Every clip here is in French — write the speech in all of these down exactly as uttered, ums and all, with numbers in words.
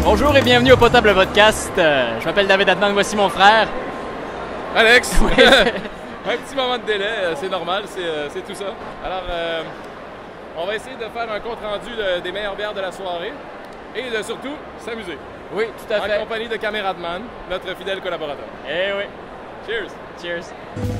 Bonjour et bienvenue au Potable Podcast. Euh, je m'appelle David Atman, voici mon frère. Alex! Oui. Un petit moment de délai, euh, c'est normal, c'est, euh, c'est tout ça. Alors, euh, on va essayer de faire un compte-rendu de- des meilleures bières de la soirée et de surtout s'amuser. Oui, tout à En fait. compagnie de Caméradman, notre fidèle collaborateur. Eh oui. Cheers! Cheers.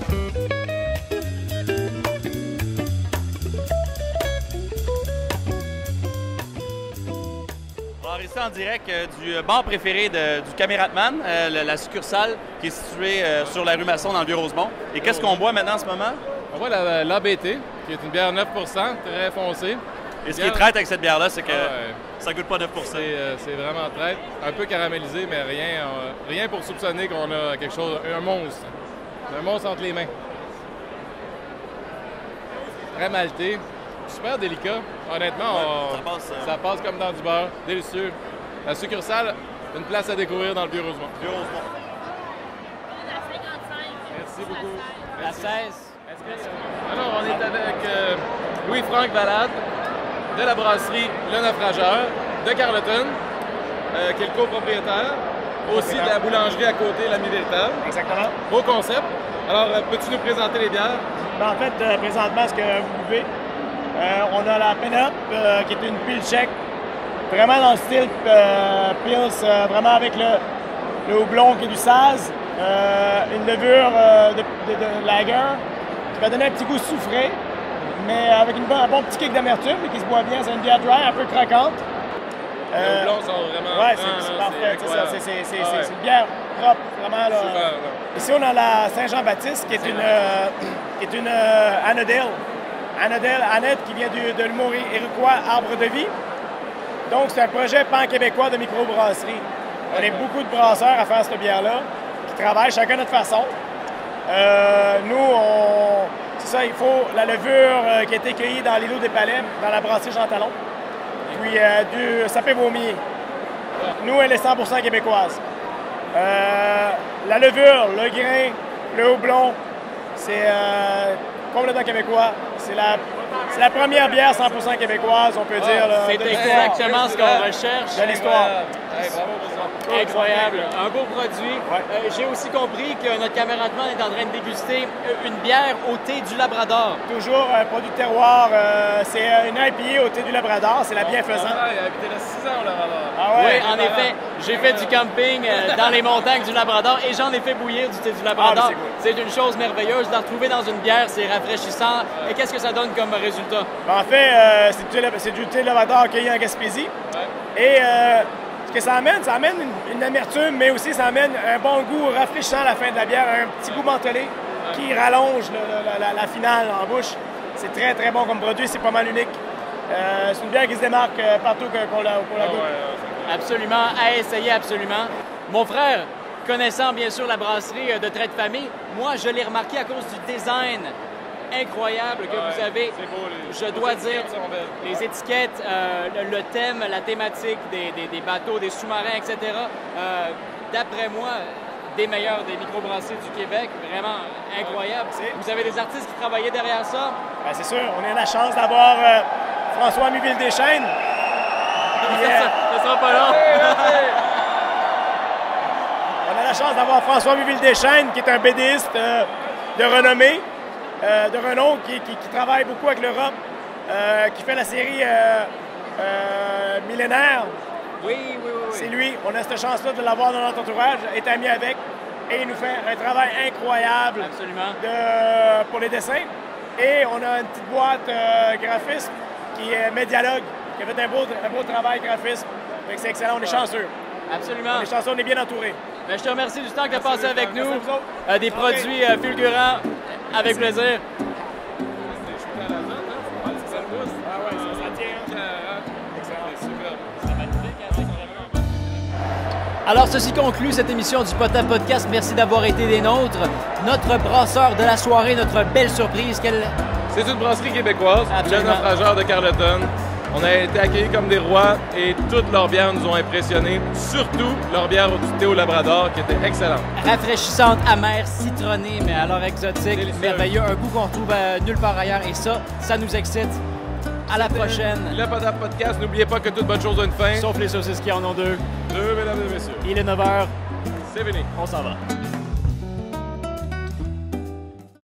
Alors ici en direct euh, du bar préféré de- du Caméradman, euh, la, la succursale qui est située euh, sur la rue Masson dans le Vieux-Rosemont. Et qu'est-ce qu'on boit maintenant en ce moment? On voit la- l'A B T, qui est une bière neuf pour cent, très foncée. Et ce qui est traite avec cette bière-là, c'est que Ah ouais. ça goûte pas neuf pour cent. C'est, euh, c'est vraiment traite, un peu caramélisé, mais rien, euh, rien pour soupçonner qu'on a quelque chose, un monstre. Un monstre entre les mains. Très malté, super délicat. Honnêtement, on- ça passe, euh, ça passe comme dans du beurre, délicieux. La succursale, une place à découvrir dans le Vieux-Rosemont. Vieux-Rosemont. Merci beaucoup. La seize. Alors, on est avec euh, Louis-Franck Valade de la brasserie Le Naufrageur de Carleton, euh, qui est le copropriétaire. Aussi de la boulangerie à côté, l'Ami Véritable. Exactement. Beau concept. Alors, euh, peux-tu nous présenter les bières? Ben, en fait, euh, présentement, ce que vous buvez, euh, on a la Pen-Up, euh, qui est une pile tchèque, vraiment dans le style euh, Pils, euh, vraiment avec le, le houblon qui est du Saz, euh, une levure euh, de, de, de lager, qui va donner un petit goût soufré, mais avec une, bon- un bon petit kick d'amertume, mais qui se boit bien. C'est une bière dry, un peu croquante. Les Euh, houblons sont vraiment Ouais, francs, c'est c'est là, parfait, c'est ça. incroyable. C'est c'est- c'est- Ah c'est- ouais. c'est une bière propre, vraiment. Là. Super, là. Ici, on a la Saint-Jean-Baptiste, qui est une, euh, qui est une euh, Annadale. Annadale, Annette, qui vient du, de l'humour iroquois Arbre de vie. Donc, c'est un projet pan-québécois de microbrasserie. On est beaucoup de brasseurs à faire cette bière-là, qui travaillent chacun à notre façon. Euh, nous, on, c'est ça, il faut la levure euh, qui a été cueillie dans l'îlot des Palais, dans la brasserie Jean Talon. Puis euh, du sapé vomi. Nous, elle est cent pour cent québécoise. Euh, la levure, le grain, le houblon, c'est euh, complètement québécois. C'est la, c'est la première bière cent pour cent québécoise, on peut dire. là, C'est de l'histoire. exactement ce qu'on recherche. De l'histoire. Hey, bravo pour ça. Incroyable. Un beau produit. Ouais. Euh, J'ai aussi compris que notre caméraman est en train de déguster euh, une bière au thé du Labrador. Toujours un produit de terroir. euh, c'est une I P A au thé du Labrador. C'est la bienfaisante. Ah, il a habité là six ans, là, alors. Ah Oui, ouais? en effet, j'ai fait du camping euh, dans les montagnes du Labrador et j'en ai fait bouillir du thé du Labrador. Ah, mais c'est c'est une chose merveilleuse. De la retrouver dans une bière, c'est rafraîchissant. Et qu'est-ce que ça donne comme résultat? Ben, en fait, euh, c'est du thé- c'est du thé de Labrador cueilli en Gaspésie. Et euh, ce que ça amène, ça amène une, une amertume, mais aussi ça amène un bon goût rafraîchissant à la fin de la bière, un petit goût mentholé qui rallonge le- le- la, la finale en bouche. C'est très, très bon comme produit, c'est pas mal unique. Euh, c'est une bière qui se démarque euh, partout que- qu'on la, qu'on la Ah goûte. ouais, Absolument, à essayer absolument. Mon frère, connaissant bien sûr la brasserie euh, de Trait de Famille, moi je l'ai remarqué à cause du design incroyable que Ouais, vous avez. c'est beau, les- Je les dois étiquettes dire, sont belles. les étiquettes, euh, le, le thème, la thématique des, des- des bateaux, des sous-marins, et cetera. euh, D'après moi, des meilleurs des microbrasseries du Québec, vraiment incroyable. C'est- Vous avez des artistes qui travaillaient derrière ça. Ben, c'est sûr, on a la chance d'avoir euh, François Miville-Deschênes. qui, euh, Ça sera pas long. On a la chance d'avoir François Miville-Deschênes, qui est un bédiste euh, de renommée, euh, de renom, qui, qui- qui travaille beaucoup avec l'Europe, euh, qui fait la série euh, euh, Millénaire. Oui, oui, oui. oui. C'est lui. On a cette chance-là de l'avoir dans notre entourage, est ami avec, et il nous fait un travail incroyable Absolument. de- pour les dessins. Et on a une petite boîte euh, graphisme qui est Medialogue, qui a fait un beau, un beau travail graphisme. Fait que c'est excellent, on est chanceux. Absolument. On est chanceux, on est bien entouré. Ben, je te remercie du temps que tu as passé avec nous. Merci à vous autres. Euh, des Santé. produits euh, fulgurants, avec plaisir. C'est shooté à l'azote, hein? Ouais, c'est ça le pouce. Ah ouais, ça, ça tient. hein. Carrément. C'est super. Alors, ceci conclut cette émission du Potable Podcast. Merci d'avoir été des nôtres. Notre brasseur de la soirée, notre belle surprise. Quelle... C'est une brasserie québécoise, le Absolument. Naufrageur de Carleton. On a été accueillis comme des rois et toutes leurs bières nous ont impressionnés. Surtout leur bière du thé au Labrador qui était excellente. Rafraîchissante, amère, citronnée, mais alors exotique, Délicieux. merveilleux. Un goût qu'on trouve euh, nulle part ailleurs. Et ça, ça nous excite. À la prochaine. Le Potable Podcast, n'oubliez pas que toute bonne chose a une fin. Sauf les saucisses qui en ont deux. Deux, mesdames et messieurs. Il est neuf heures, C'est fini. on s'en va.